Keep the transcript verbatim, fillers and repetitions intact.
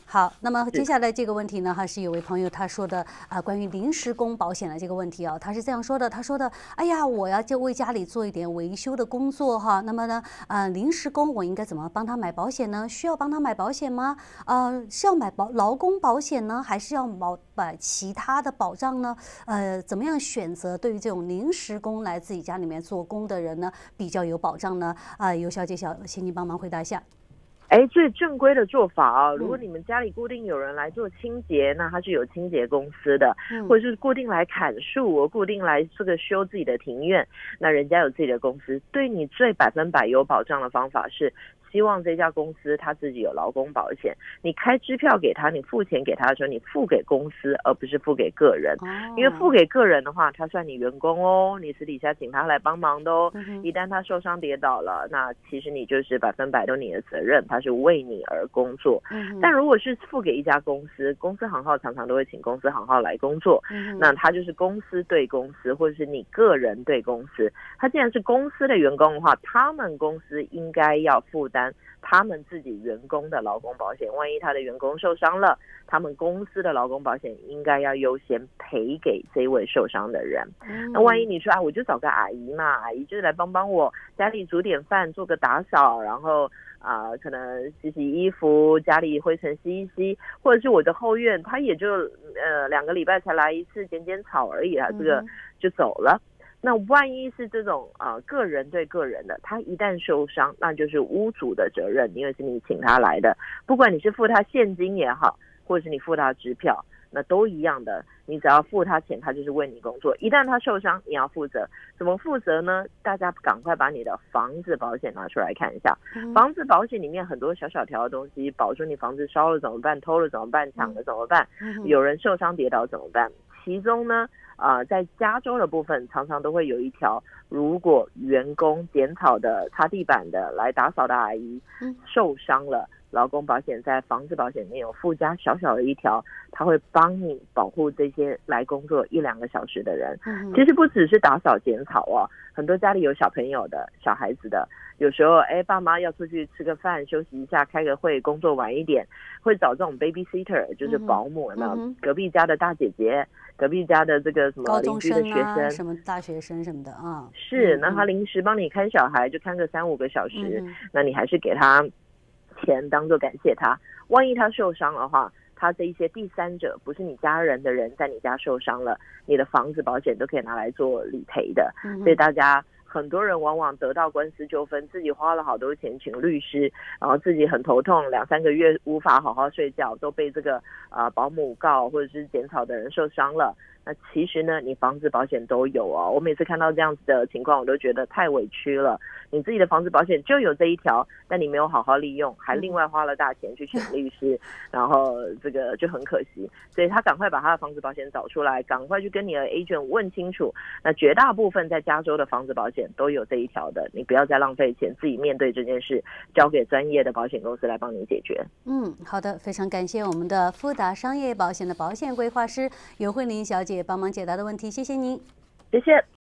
好，那么接下来这个问题呢，还是有位朋友他说的啊、呃，关于临时工保险的这个问题啊，他是这样说的，他说的，哎呀，我要就为家里做一点维修的工作哈，那么呢，啊、呃，临时工我应该怎么帮他买保险呢？需要帮他买保险吗？呃，是要买保劳工保险呢，还是要保买其他的保障呢？呃，怎么样选择对于这种临时工来自己家里面做工的人呢，比较有保障呢？啊、呃，尤小姐小，请你帮忙回答一下。 哎，最正规的做法啊，如果你们家里固定有人来做清洁，那他是有清洁公司的， 嗯、 或者是固定来砍树，固定来这个修自己的庭院，那人家有自己的公司，对你最百分百有保障的方法是，希望这家公司他自己有劳工保险，你开支票给他，你付钱给他的时候，你付给公司，而不是付给个人， 哦、 因为付给个人的话，他算你员工哦，你私底下请他来帮忙的哦， 嗯、 一旦他受伤跌倒了，那其实你就是百分百都你的责任，他是为你而工作。 嗯、 但如果是付给一家公司，公司行号常常都会请公司行号来工作， 嗯、 那他就是公司对公司，或者是你个人对公司。他既然是公司的员工的话，他们公司应该要负担他们自己员工的劳工保险，万一他的员工受伤了，他们公司的劳工保险应该要优先赔给这位受伤的人。 嗯、 那万一你说啊，我就找个阿姨嘛，阿姨就是来帮帮我家里煮点饭，做个打扫，然后啊、呃，可能洗洗衣服，家里灰尘吸一吸，或者是我的后院，他也就呃两个礼拜才来一次，剪剪草而已啊，这个就走了。那万一是这种啊、呃、个人对个人的，他一旦受伤，那就是屋主的责任，因为是你请他来的，不管你是付他现金也好，或者是你付他支票，那都一样的，你只要付他钱，他就是为你工作。一旦他受伤，你要负责。怎么负责呢？大家赶快把你的房子保险拿出来看一下。 嗯、 房子保险里面很多小小条的东西，保说你房子烧了怎么办？偷了怎么办？抢了怎么办？ 嗯、 有人受伤跌倒怎么办？其中呢，呃，在加州的部分常常都会有一条，如果员工剪草的、擦地板的、来打扫的阿姨受伤了，劳工保险在房子保险里面有附加小小的一条，它会帮你保护这些来工作一两个小时的人。 嗯、 其实不只是打扫剪草哦，很多家里有小朋友的、小孩子的，有时候哎，爸妈要出去吃个饭、休息一下、开个会、工作晚一点，会找这种 babysitter， 就是保姆，有没有？ 嗯、 隔壁家的大姐姐。隔壁家的这个什么邻居的学生， 啊、什么大学生什么的啊， 是，那他临时帮你看小孩，就看个三五个小时， 嗯、 那你还是给他钱当做感谢他。万一他受伤的话，他这一些第三者不是你家人的人在你家受伤了，你的房子保险都可以拿来做理赔的。 嗯、 所以大家。很多人往往得到官司纠纷，自己花了好多钱请律师，然后自己很头痛，两三个月无法好好睡觉，都被这个啊、呃、保姆告或者是剪草的人受伤了。那其实呢，你房子保险都有哦。我每次看到这样子的情况，我都觉得太委屈了。你自己的房子保险就有这一条，但你没有好好利用，还另外花了大钱去请律师，嗯、然后这个就很可惜。所以他赶快把他的房子保险找出来，赶快去跟你的 agent 问清楚。那绝大部分在加州的房子保险都有这一条的，你不要再浪费钱，自己面对这件事，交给专业的保险公司来帮你解决。 嗯，好的，非常感谢我们的富达商业保险的保险规划师尤慧玲小姐帮忙解答的问题，谢谢您， 谢谢。